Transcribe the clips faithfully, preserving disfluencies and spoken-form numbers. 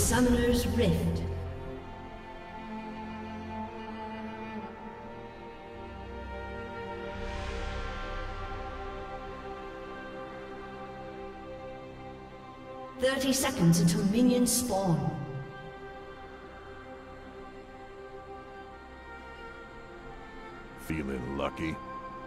Summoner's Rift. Thirty seconds until minions spawn. Feeling lucky?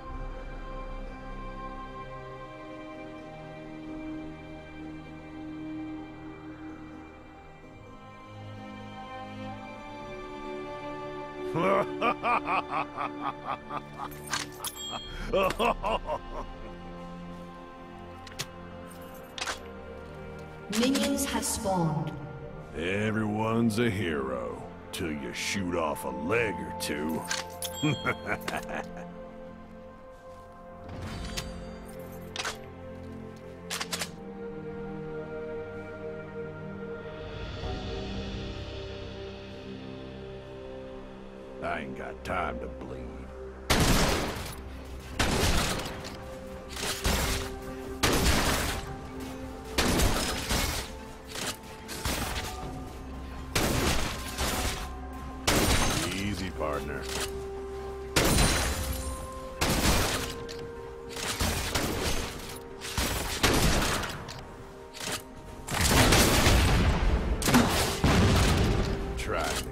Minions have spawned. Everyone's a hero, till you shoot off a leg or two. I ain't got time to bleed. Easy, partner. Try me.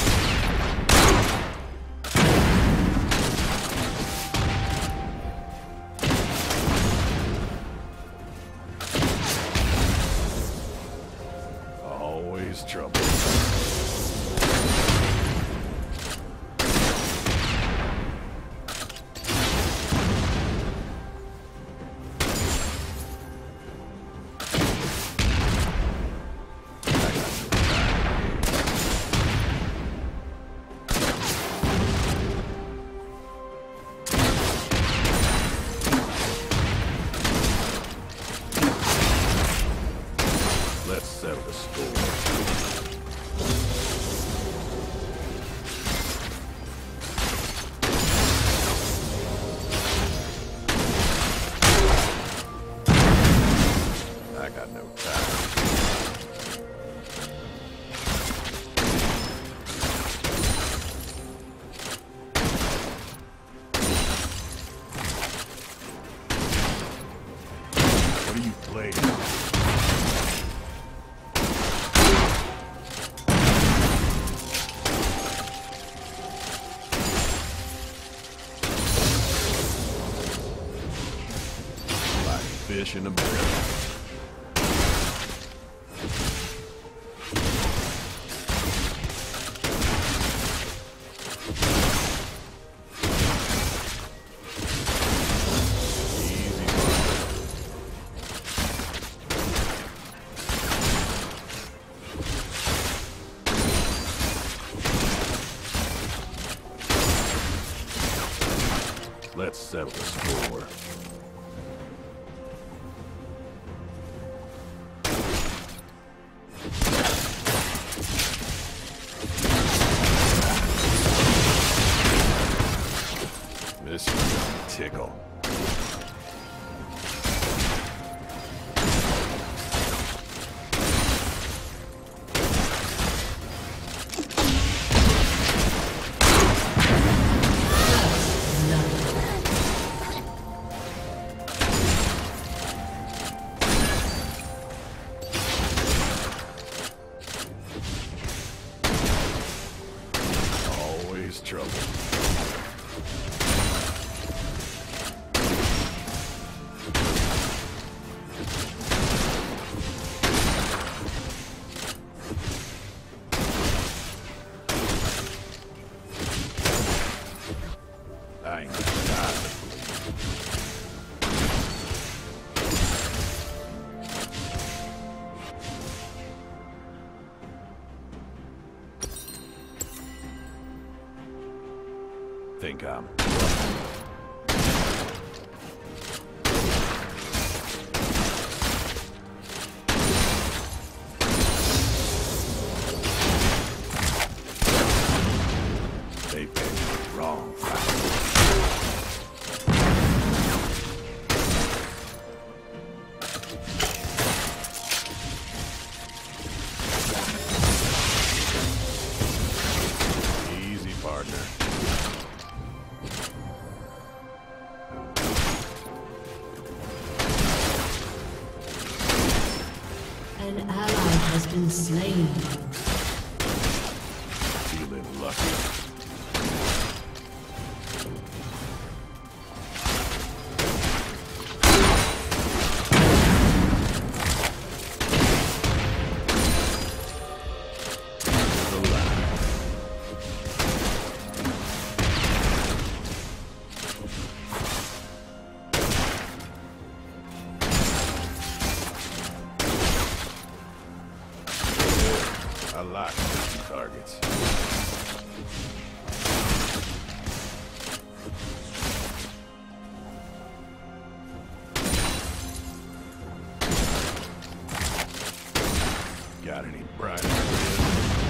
Always trouble. Let's settle the score. I got no time. What are you playing? Fish in a barrel. Easy. Let's settle the score. This is gonna tickle. Always trouble. I ain't got time to bleed. Think I'm... They picked the wrong fight. lucky. I like these targets. Got any bright ideas?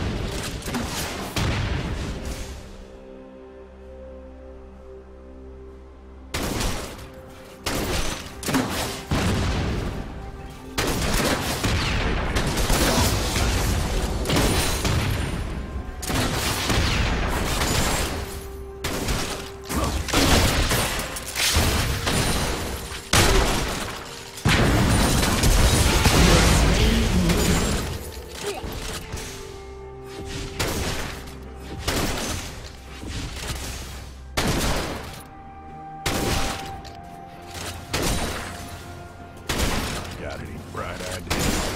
Got any bright ideas?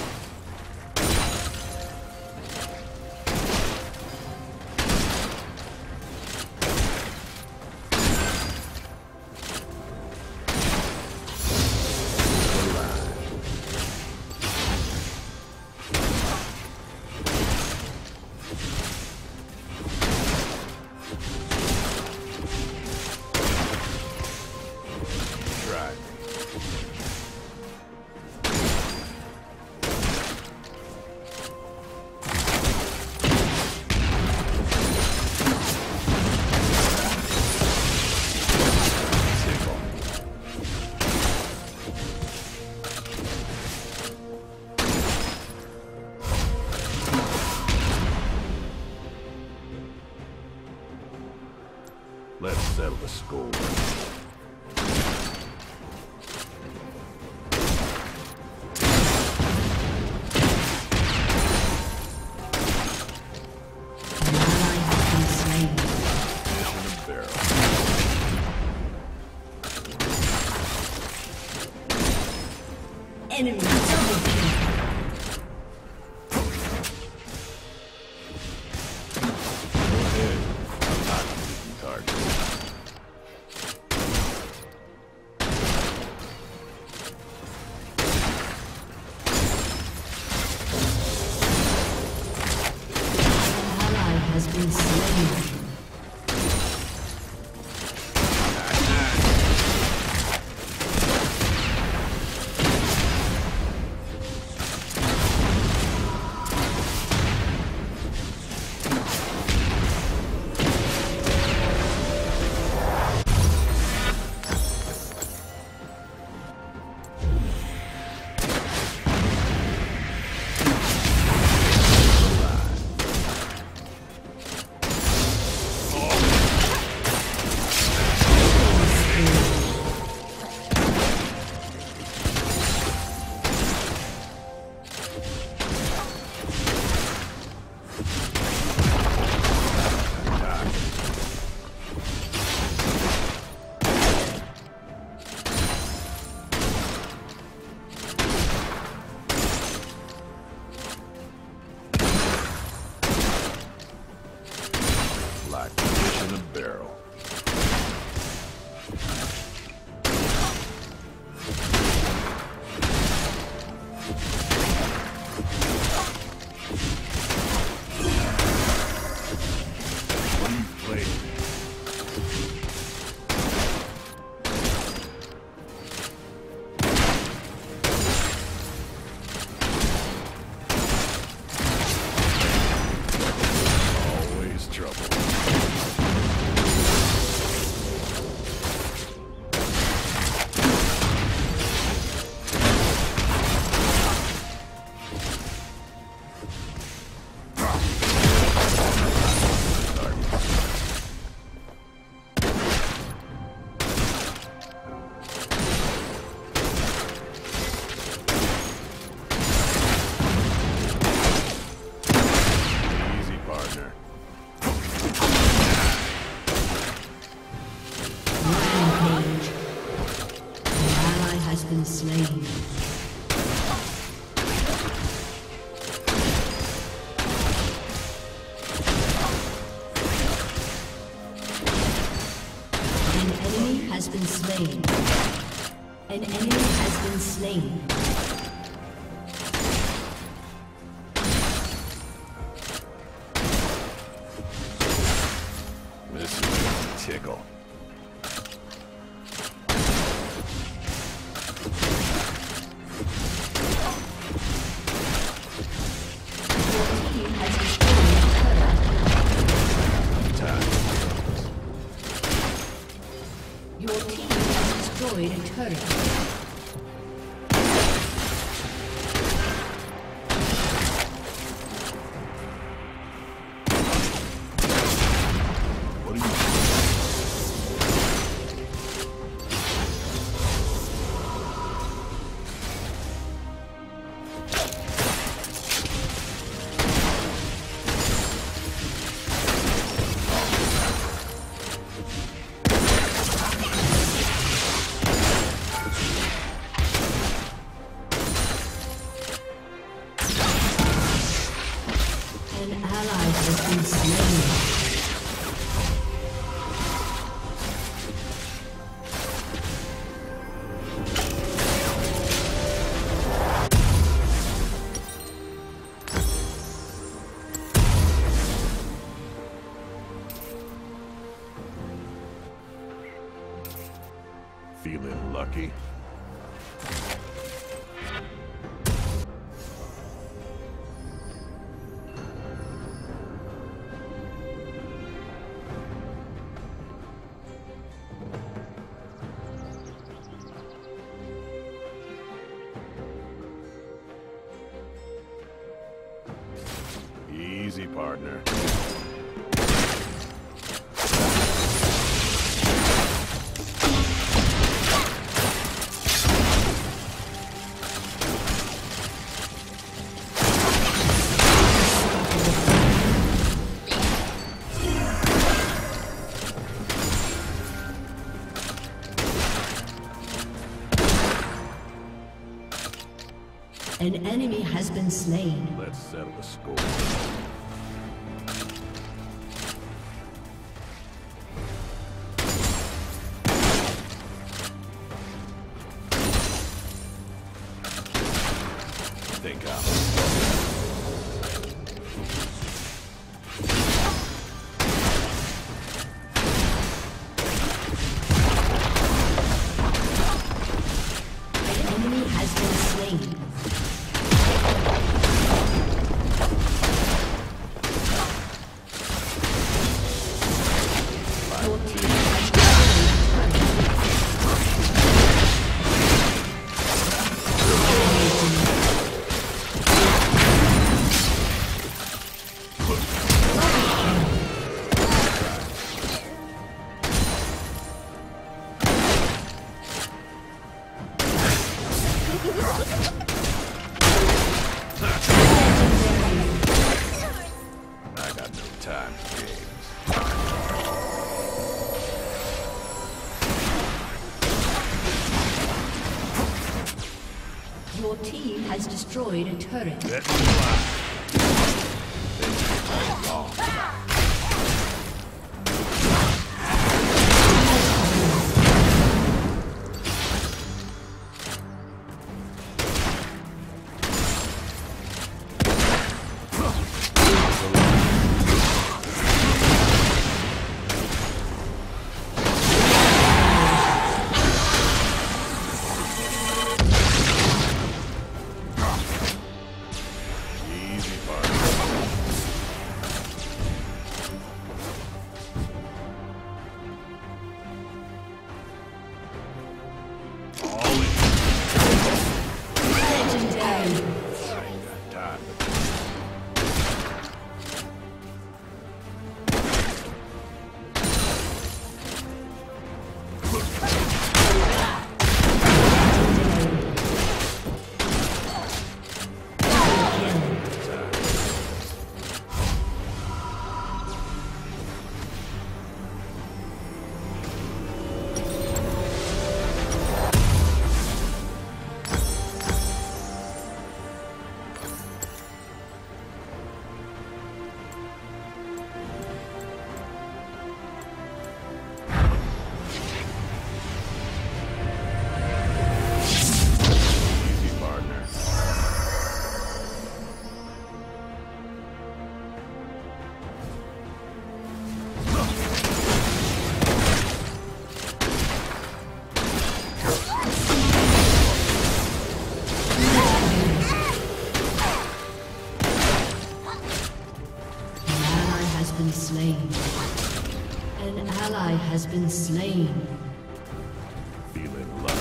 Try me. Let's settle the score. Enemy double kill. Go ahead. I'm not using targets. An ally has been slain. Like fish in a barrel. What do you play? Always trouble. slain. An enemy has been slain. An enemy has been slain. This is a tickle. Your team has destroyed a turret. Feeling lucky? Easy, partner. An enemy has been slain. Let's settle the score. Think out. An enemy has been slain. I got no time for games. Your team has destroyed a turret. Let me fly. Things are wrong. been slain. An ally has been slain. Feeling lucky.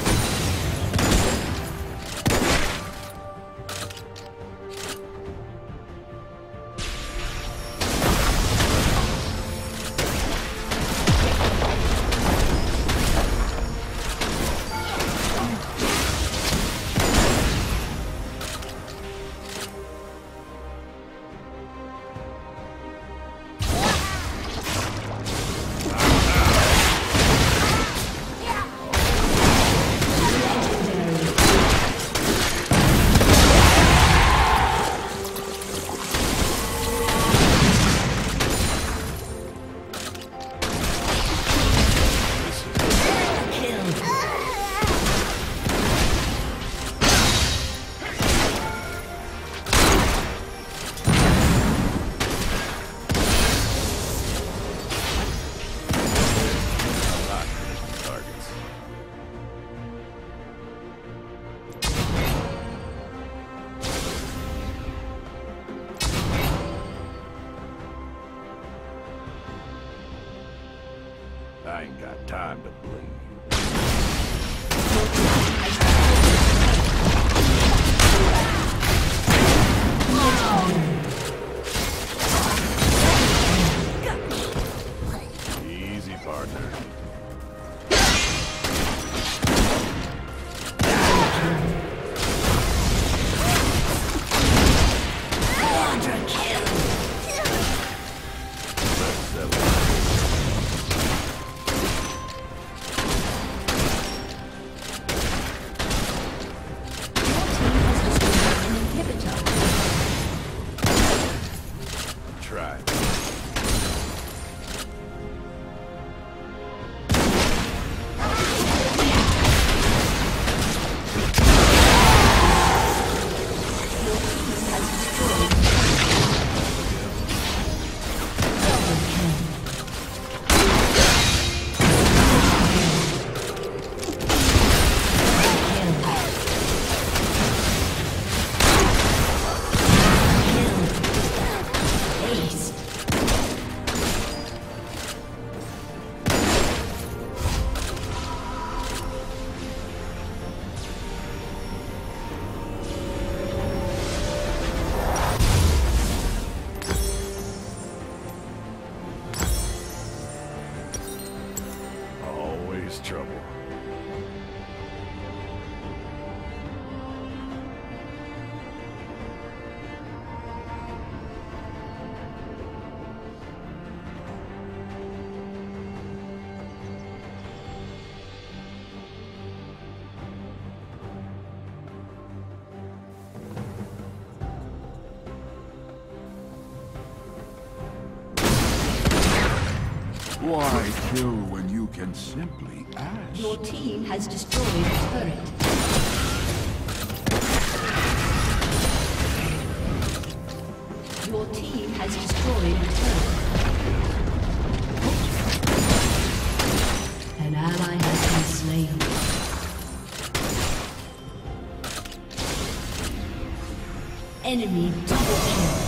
I ain't got time to bleed. Easy, partner. Trouble. Why kill when you can simply ask? Your team has destroyed a turret. Your team has destroyed a turret. An ally has been slain. Enemy double kill.